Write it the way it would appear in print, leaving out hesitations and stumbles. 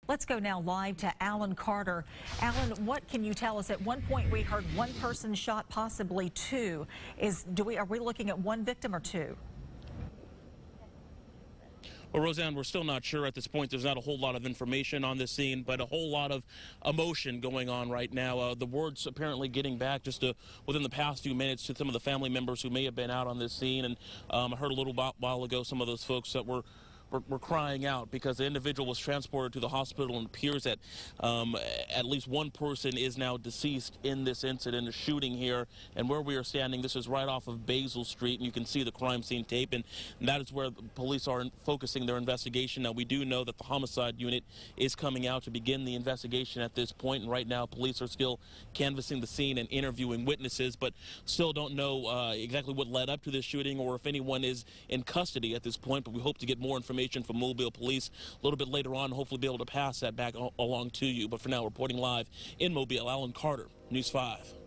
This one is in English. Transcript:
Let's go now live to Alan Carter. Alan, what can you tell us? At one point we heard one person shot, possibly two. Are we looking at one victim or two? Well, Roseanne, we're still not sure at this point. There's not a whole lot of information on this scene, but a whole lot of emotion going on right now. The word's apparently getting back just within the past few minutes to some of the family members who may have been out on this scene. And I heard a little while ago some of those folks that were crying out because the individual was transported to the hospital, and it appears that at least one person is now deceased in this incident, a shooting here. And where we are standing, this is right off of Basil Street, and you can see the crime scene tape, and that is where the police are focusing their investigation. Now, we do know that the homicide unit is coming out to begin the investigation at this point, and right now police are still canvassing the scene and interviewing witnesses, but still don't know exactly what led up to this shooting or if anyone is in custody at this point. But we hope to get more information from Mobile Police a little bit later on, hopefully be able to pass that back along to you. But for now, reporting live in Mobile, Alan Carter, News 5.